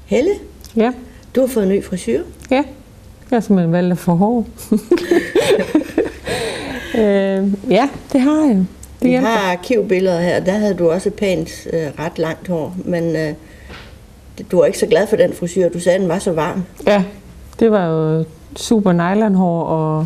Helle, Ja, du har fået en ny frisyr. ja. Jeg har simpelthen valgt at få hår. Ja, det har jeg. Det Vi hjælper. har arkivbilleder her, der havde du også pænt ret langt hår, men du var ikke så glad for den frisyr. Du sagde, at den var så varm. Ja, det var jo super nylonhår, og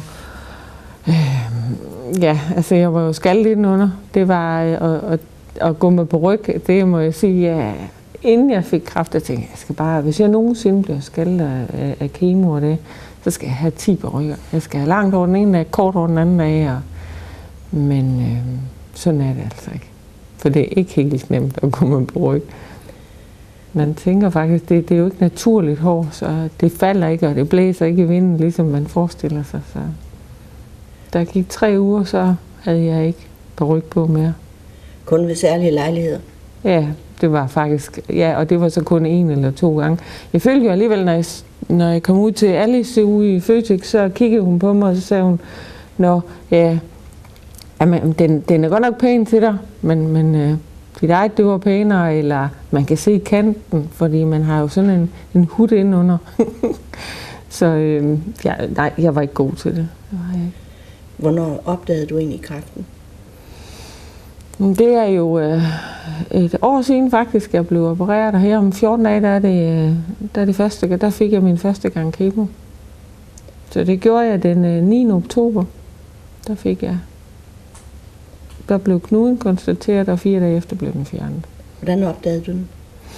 ja, altså jeg var jo skaldet indenunder. Det var at gå med på ryg, det må jeg sige, ja, inden jeg fik kræft, jeg tænkte, jeg skal bare, hvis jeg nogensinde bliver skaldet af kemo og det, så skal jeg have 10 rykker. Jeg skal have langt over den ene dag, kort over den anden dag, men sådan er det altså ikke. For det er ikke helt nemt at gå med på ryg. Man tænker faktisk, det er jo ikke naturligt hår, så det falder ikke, og det blæser ikke i vinden, ligesom man forestiller sig. Så der gik 3 uger, så havde jeg ikke paryk på mere. Kun ved særlige lejligheder. Ja, det var faktisk, ja, og det var så kun 1 eller 2 gange. Jeg følte jo alligevel, når jeg kom ud til Alice ude i Føtex, så kiggede hun på mig, og så sagde hun, nå, ja, jamen, den er godt nok pæn til dig, men dit eget, det var pænere, eller man kan se kanten, fordi man har jo sådan en hud indenunder. Så nej, jeg var ikke god til det. Det var jeg ikke. Hvornår opdagede du egentlig kræften? Det er jo et år siden faktisk, jeg blev opereret, og her om 14 dage, der fik jeg min første gang kemo. Så det gjorde jeg den 9. oktober. Der fik jeg. Der blev knuden konstateret, og 4 dage efter blev den fjernet. Hvordan opdagede du den?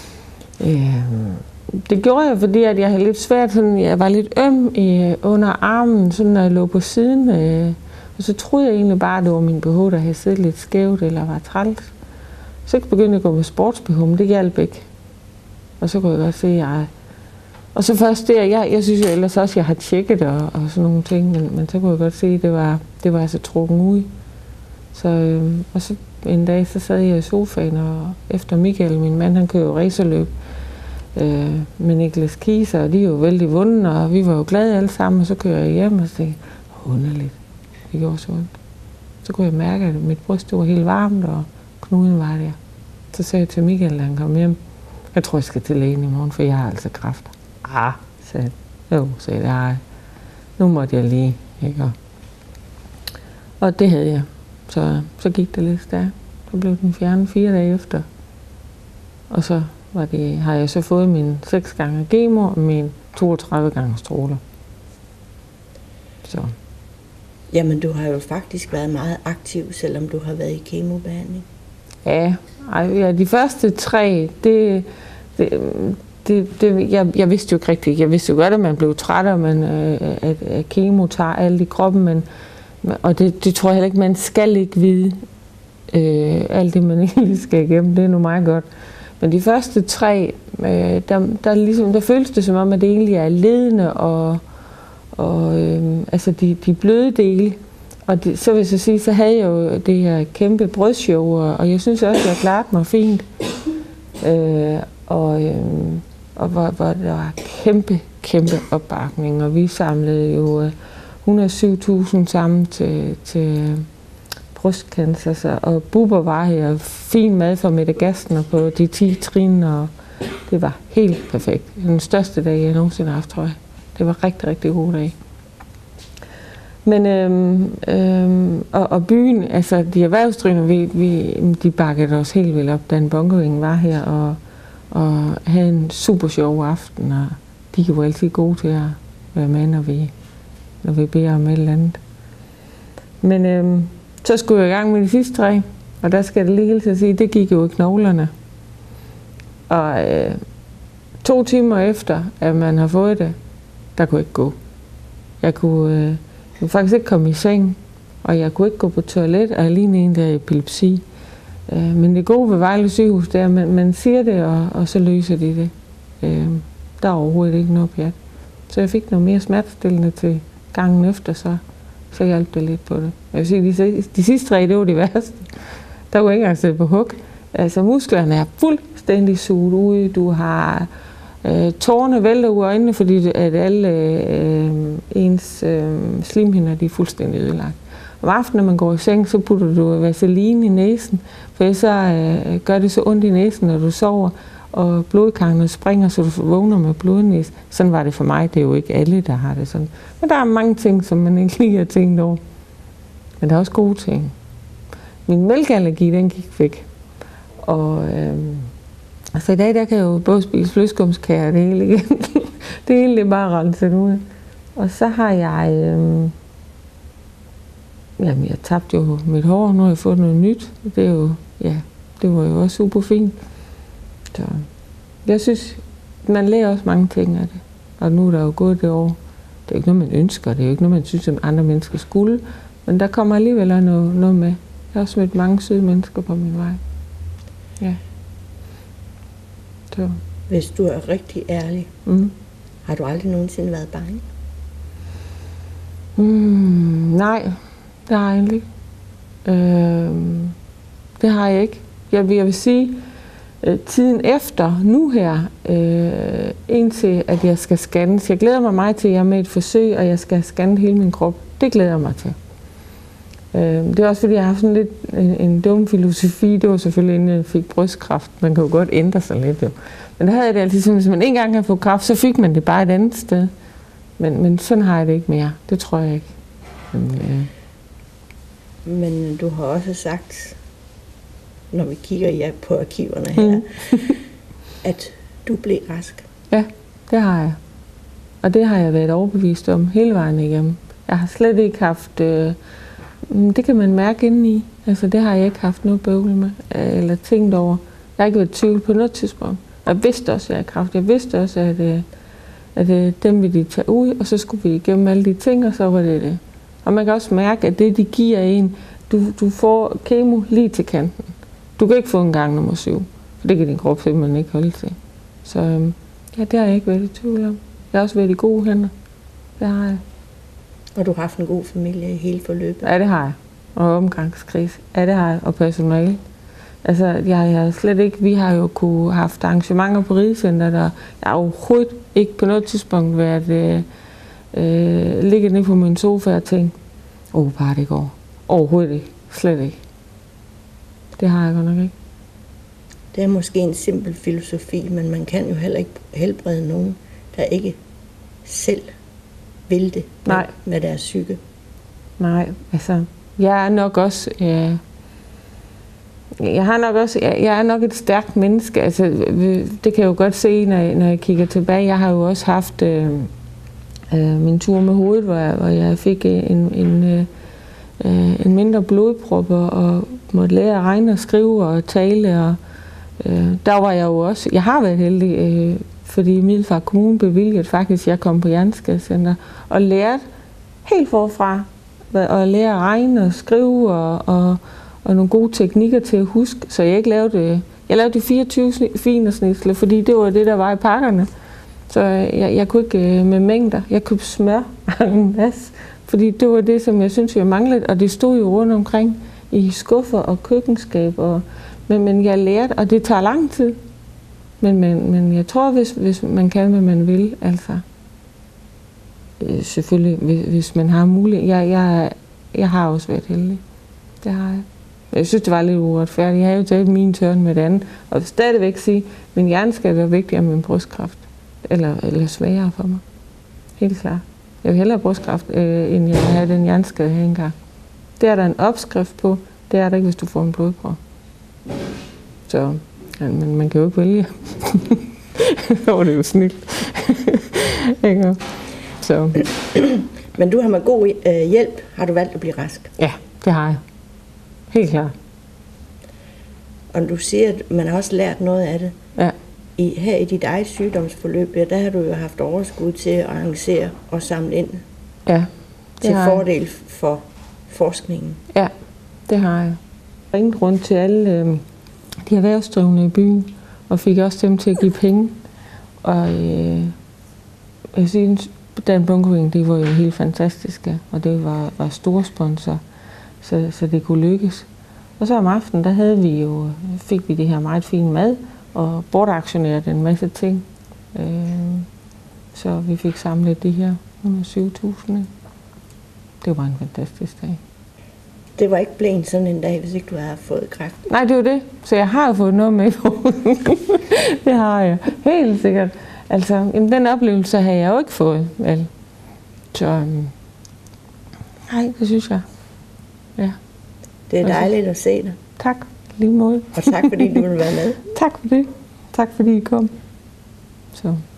Det gjorde jeg, fordi at jeg havde lidt svært, sådan, jeg var lidt øm under armen, sådan, når jeg lå på siden. Og så troede jeg egentlig bare, at det var min BH, der havde siddet lidt skævt eller var træls. Så begyndte jeg at gå med sports-BH, men det hjalp ikke. Og så kunne jeg godt se, at og så først der, jeg synes jo ellers også, at jeg har tjekket og sådan nogle ting, men så kunne jeg godt se, at det var altså trukken ud. Så, og så en dag, så sad jeg i sofaen, og efter Michael, min mand, han kører jo racerløb med Niklas Kieser, og de er jo vældig vundet, og vi var jo glade alle sammen, og så kører jeg hjem, og så tænkte jeg, underligt, det gjorde så ondt. Så kunne jeg mærke, at mit bryst var helt varmt, og knuden var der. Så sagde jeg til Michael, da han kom hjem, jeg tror, jeg skal til lægen i morgen, for jeg har altså kræft. Sagde jeg. Jo, sagde jeg. Nu måtte jeg lige, ikke? Og det havde jeg. Så gik det lidt stærkt. Så blev den fjernet 4 dage efter. Og så har jeg så fået min 6 gange kemo og min 32 gange stråler. Så. Jamen, du har jo faktisk været meget aktiv, selvom du har været i kemobehandling. Ja, de første 3, jeg vidste jo ikke rigtigt. Jeg vidste jo godt, at man blev træt, og at kemo tager alt i kroppen, og det tror jeg heller ikke, man skal ikke vide. Alt det, man egentlig skal igennem, det er nu meget godt. Men de første 3, der føles det som om, at det egentlig er ledende, og altså de bløde dele. Og så vil jeg sige, så havde jeg jo det her kæmpe brystshow, og jeg synes også, at jeg klarede mig fint. Og hvor der var kæmpe opbakning, og vi samlede jo 107.000 sammen til brystcancer, og Bubber var her, fin mad fra Mette Gastner på de 10 trin, og det var helt perfekt. Den største dag, jeg nogensinde har haft, tror jeg. Det var rigtig, rigtig god dag. Men og byen, altså de erhvervsdrivende, de bakkede os helt vildt op, da en Bunkering var her, og havde en super sjov aften, og de er jo altid gode til at være med, når vi beder om et eller andet. Men så skulle jeg i gang med de sidste 3, og der skal det lige helt at sige, det gik jo i knoglerne. Og 2 timer efter, at man har fået det, der kunne jeg ikke gå. Jeg kunne faktisk ikke komme i seng, og jeg kunne ikke gå på toilet, og jeg lignede en, der er epilepsi. Men det gode ved Vejle Sygehus, det er, at man siger det, og så løser de det. Der er overhovedet ikke noget pjat. Så jeg fik noget mere smertestillende til gangen efter, så hjalp det lidt på det. Jeg vil sige, de sidste 3, det var de værste. Der var ikke engang siddet på hug. Altså musklerne er fuldstændig suget ud. Du har tårerne vælter ud af øjnene, fordi at alle ens slimhinder, de er fuldstændig ødelagt. Om aftenen, når man går i seng, så putter du vaseline i næsen, for så gør det så ondt i næsen, når du sover. og blodkarrene springer, så du vågner med blodnæs. Sådan var det for mig. Det er jo ikke alle, der har det sådan. Men der er mange ting, som man ikke lige har tænkt over. Men der er også gode ting. Min mælkeallergi, den gik væk. Og altså i dag, der kan jeg jo både spise flødeskumskager og det hele igen. Det hele er bare renset ud. Og så har jeg... Jamen, jeg tabte jo mit hår, nu har jeg fået noget nyt. Det er jo... Ja, det var jo også super fint. Så jeg synes, man lærer også mange ting af det. Og nu er der jo gået det år. Det er jo ikke noget, man ønsker. Det er jo ikke noget, man synes, at andre mennesker skulle. Men der kommer alligevel noget med. Jeg har også mødt mange søde mennesker på min vej. Ja. Så. Hvis du er rigtig ærlig, har du aldrig nogensinde været bange? Nej, det har jeg egentlig ikke. Det har jeg ikke. Jeg vil sige, tiden efter nu her, indtil at jeg skal scannes. Jeg glæder mig meget til, at jeg er med et forsøg, og jeg skal scanne hele min krop. Det glæder jeg mig til. Det er også fordi, jeg har haft sådan lidt en dum filosofi. Det var selvfølgelig, inden jeg fik brystkræft. Man kan jo godt ændre sig lidt. Jo. Men der havde jeg det altid sådan, hvis man en gang har fået kræft, så fik man det bare et andet sted. Men sådan har jeg det ikke mere. Det tror jeg ikke. Men du har også sagt, når vi kigger på arkiverne her, at du blev rask. Ja, det har jeg. Og det har jeg været overbevist om hele vejen igennem. Jeg har slet ikke haft... det kan man mærke indeni. Altså, det har jeg ikke haft noget bøvl med, eller tænkt over. Jeg har ikke været i tvivl på noget tidspunkt. Jeg vidste også, at jeg har kræft. Jeg vidste også, at dem ville de tage ud, og så skulle vi igennem alle de ting, og så var det det. Og man kan også mærke, at det, de giver en, du får kemo lige til kanten. Du kan ikke få en gang nummer 7, for det kan din krop simpelthen ikke holde til. Så ja, det har jeg ikke været i tvivl om. Jeg har også været i gode hænder. Det har jeg. Og du har haft en god familie i hele forløbet? Ja, det har jeg. Og omgangskreds. Ja, det har jeg. Og personale. Altså, jeg har slet ikke... Vi har jo kunne haft arrangementer på Ridecenter, der jeg har overhovedet ikke på noget tidspunkt været ligget nede på min sofa og tænkt, bare det går. Overhovedet ikke. Slet ikke. Det har jeg godt nok ikke. Det er måske en simpel filosofi, men man kan jo heller ikke helbrede nogen, der ikke selv vil det med deres psyke. Nej, altså, jeg er nok også... Jeg er nok et stærkt menneske. Altså, det kan jeg jo godt se, når jeg kigger tilbage. Jeg har jo også haft min tur med hovedet, hvor jeg fik en mindre blodprop og måtte lære at regne og skrive og tale. Og, der var jeg jo også... Jeg har været heldig, fordi Middelfart Kommune bevilgede faktisk, at jeg kom på Hjerneskadecenter og lærte helt forfra at lære at regne og skrive og nogle gode teknikker til at huske. Så jeg ikke lavede... Jeg lavede de 24 finersnitsler, fordi det var det, der var i pakkerne. Så jeg kunne ikke med mængder. Jeg købte smør en masse, fordi det var det, som jeg synes, jeg manglede. Og det stod jo rundt omkring i skuffer og køkkenskab. Men jeg lærte, og det tager lang tid. Men jeg tror, hvis man kan, hvad man vil, altså... Selvfølgelig, hvis man har mulighed. Jeg har også været heldig. Det har jeg. Jeg synes, det var lidt uretfærdigt. Jeg har jo taget min tørn med det andet. Og vil stadigvæk sige, at min hjerneskade var vigtigere end min brystkræft. Eller sværere for mig. Helt klart. Jeg vil hellere brystkræft, end jeg vil have den hjerneskade her engang. Det er der en opskrift på. Det er der ikke, hvis du får en blodprop. Så, men man kan jo ikke vælge. Så var det jo snilt. Så. Men du har med god hjælp, har du valgt at blive rask? Ja, det har jeg. Helt klart. Og du siger, at man har også lært noget af det. Ja. Her i dit eget sygdomsforløb, der har du jo haft overskud til at arrangere og samle ind. Ja. Til fordel for forskningen. Ja, det har jeg. Jeg ringte rundt til alle de erhvervsdrivende i byen, og fik også dem til at give penge. Og jeg synes, Dan Bunkerving, de var jo helt fantastiske, og det var store sponsor, så det kunne lykkes. Og så om aftenen, der fik vi det her meget fine mad, og bortaktionerede en masse ting. Så vi fik samlet de her 107.000. Det var en fantastisk dag. det var ikke blevet sådan en dag, hvis ikke du havde fået kræft. Nej, det var det. Så jeg har jo fået noget med på. Det har jeg. Helt sikkert. Altså, jamen, den oplevelse har jeg jo ikke fået. Vel? Så, nej, det synes jeg. Ja. Det er dejligt at se dig. Tak, lige måde. Og tak fordi du ville være med. Tak for det. Tak fordi I kom. Så.